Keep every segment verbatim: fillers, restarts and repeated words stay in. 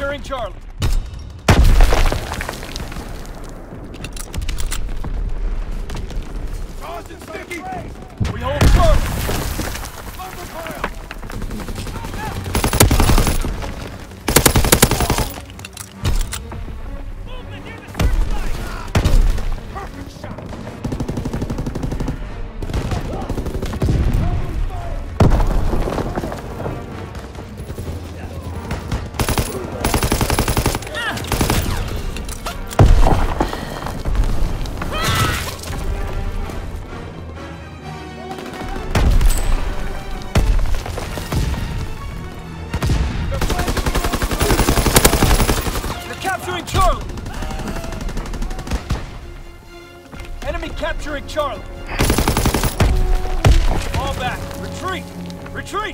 Securing Charlie. Sergeant Sticky! We hold Charlie. Under fire! Movement near the searchlight! Perfect shot! Capturing Charlie! Enemy capturing Charlie! Fall back! Retreat! Retreat!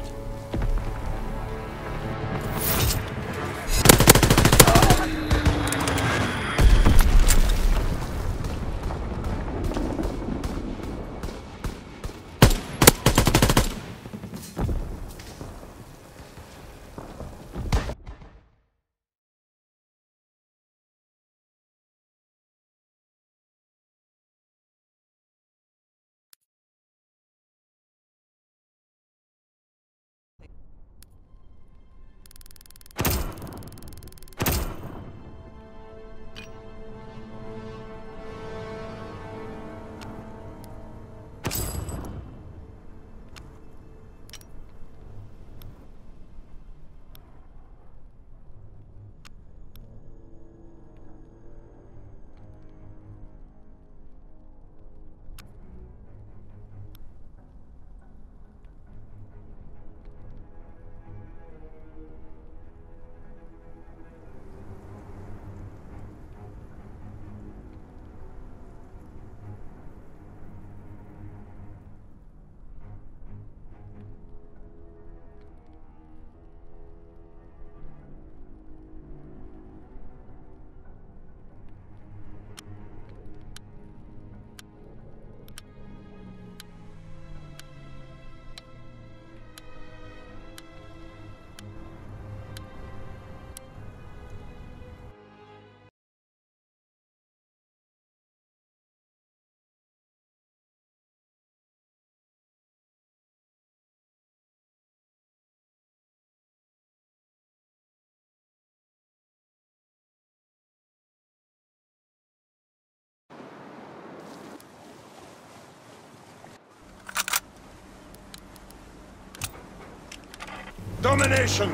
Domination!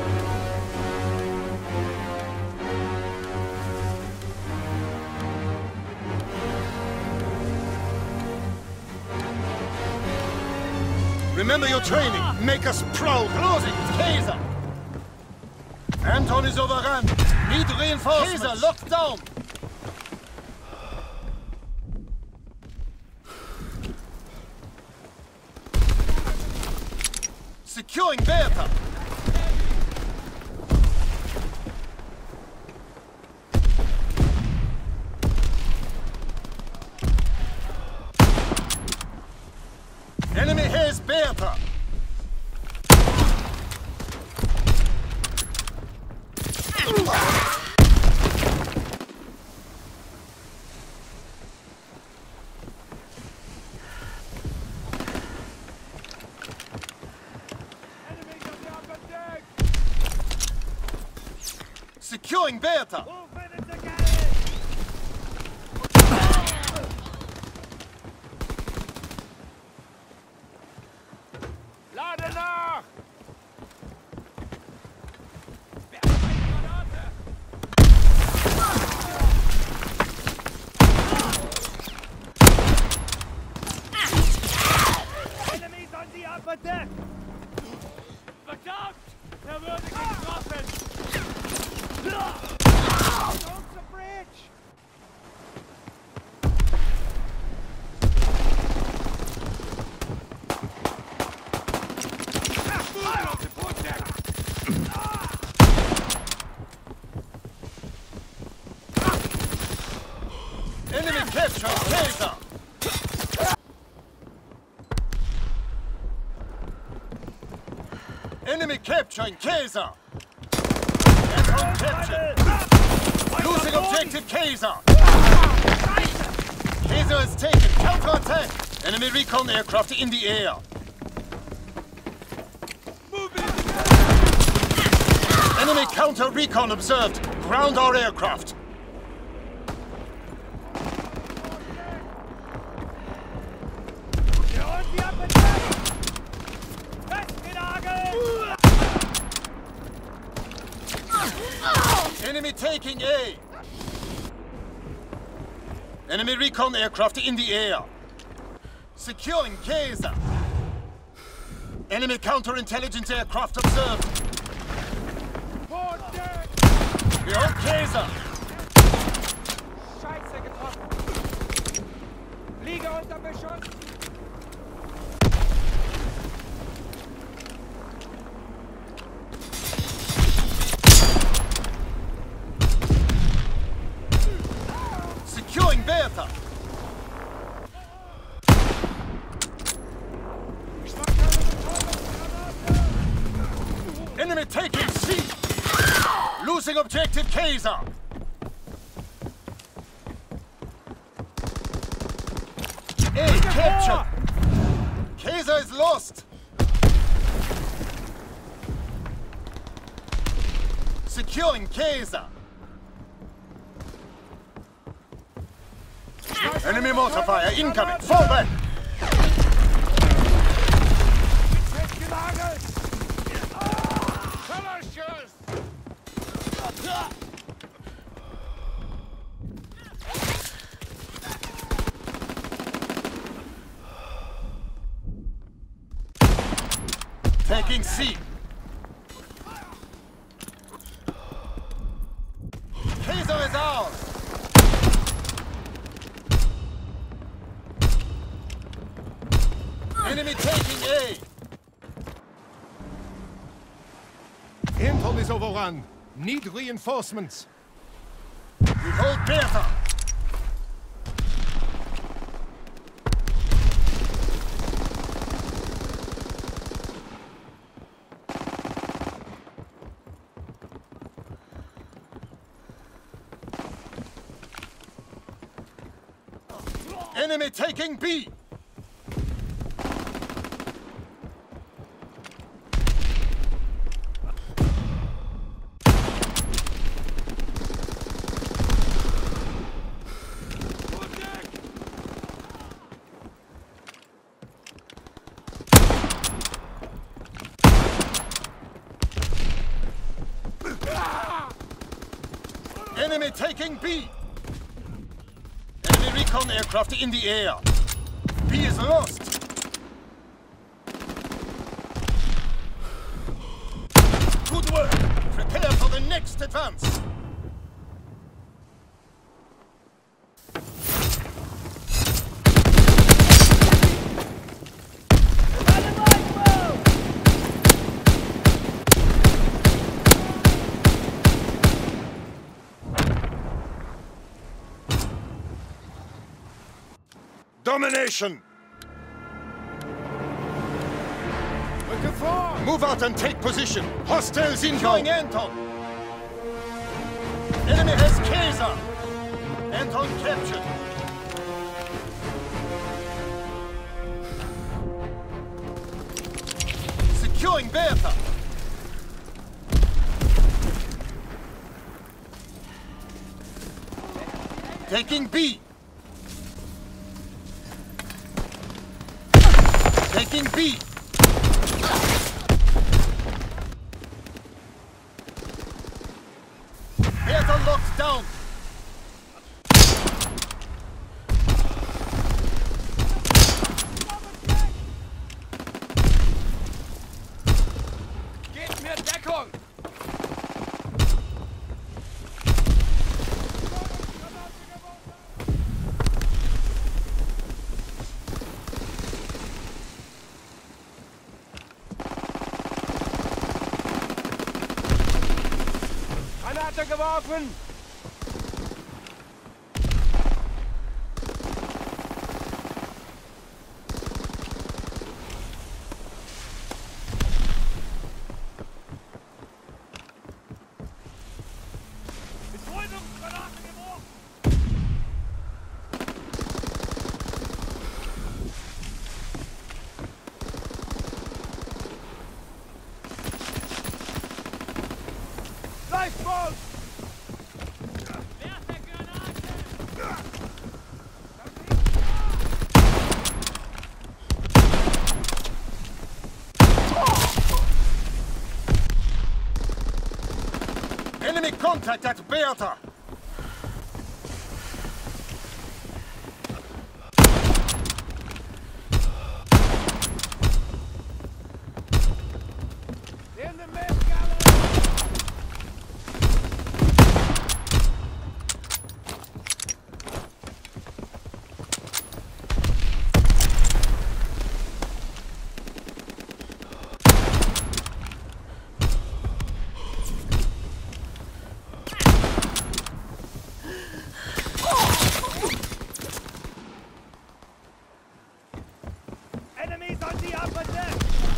Remember your training. Make us proud. Closing! It's Kaiser! Anton is overrun! Need reinforcements! Kaiser, locked down! Securing Bertha! Enemy has Bertha! Securing Bertha! Lade nach! Enemies on the upper deck! Verdammt! Er würde getroffen! Don't the bridge! Fire on the port deck! Enemy captured Kaiser! Enemy capturing Kaiser! Anton captured Kaiser! Kaiser is taken. Counter-attack! Enemy recon aircraft in the air. Enemy counter-recon observed. Ground our aircraft. Wir holen sie ab mit Festgenagelt! Enemy taking A. Enemy recon aircraft in the air. Securing Kaiser. Enemy counterintelligence aircraft observed. Wir holen Kaiser. Scheiße getroffen! Liege unter Beschuss! Securing Bertha. Enemy taking C. Losing objective Kaiser. A captured. Kaiser is lost. Securing Kaiser. Enemy mortar fire incoming. Fall back. Festgenagelt! Fellowships! Taking C. Kaiser is ours. Enemy taking A. Anton is overrun. Need reinforcements. We hold Bertha. Enemy taking B. Enemy taking B. Enemy recon aircraft in the air. B is lost. Good work. Prepare for the next advance. Domination! Move out and take position. Hostiles incoming. Anton. Enemy has Kaiser. Anton captured. Securing Bertha. Taking B. Taking B. Bertha locked down. Gebt mir Deckung! Granate geworfen! Betäubungsgranate geworfen! Lifeboat! Enemy contact at Bertha! In the mess galley! Enemies on the upper deck!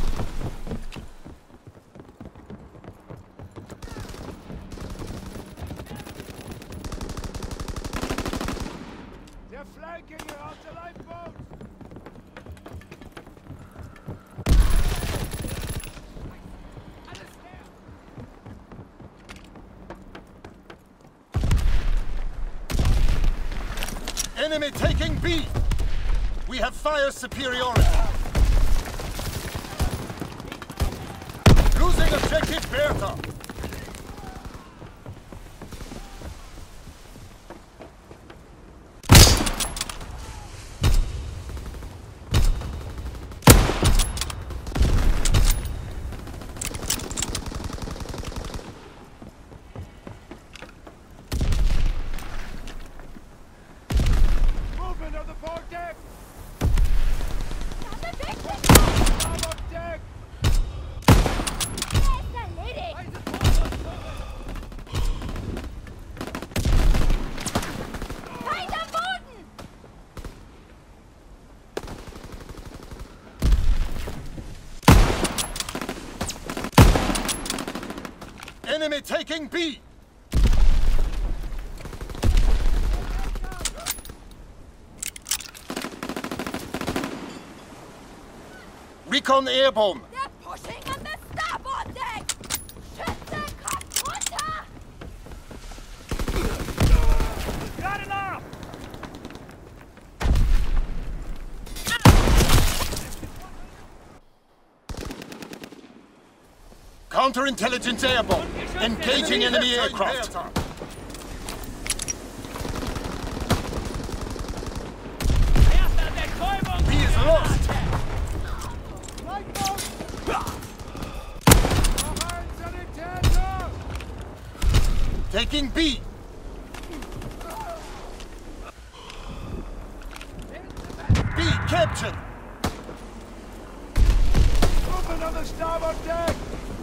They're flanking you out the lifeboat! Enemy taking B! We have fire superiority! Losing objective Bertha! Movement of the fore deck! Starboard deck! Enemy taking B! Recon airborne! They're pushing on the starboard deck! Schütze, kommt runter! Got enough! Counterintelligence airborne! Engaging enemy aircraft! B is lost! Taking B! B captured! Movement on the starboard deck!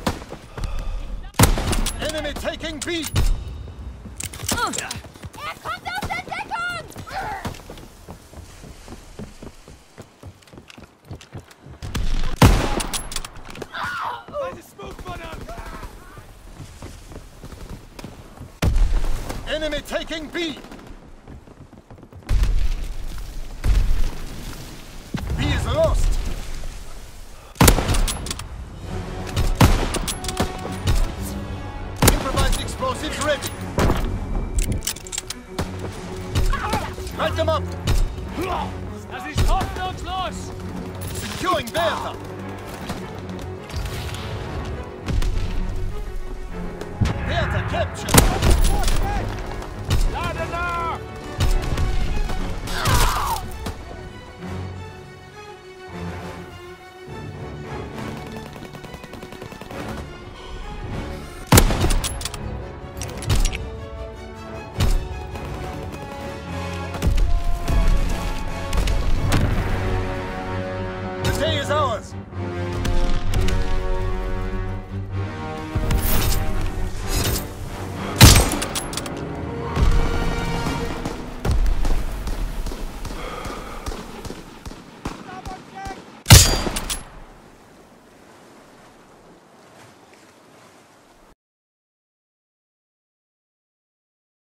Enemy taking B! Er kommt aus der Deckung! Meine Smoke-Butter! Enemy taking B! B is lost! Improvised explosives ready! Light them up! Das ist hoffnungslos! Securing Bertha! Bertha captured! Lade nach!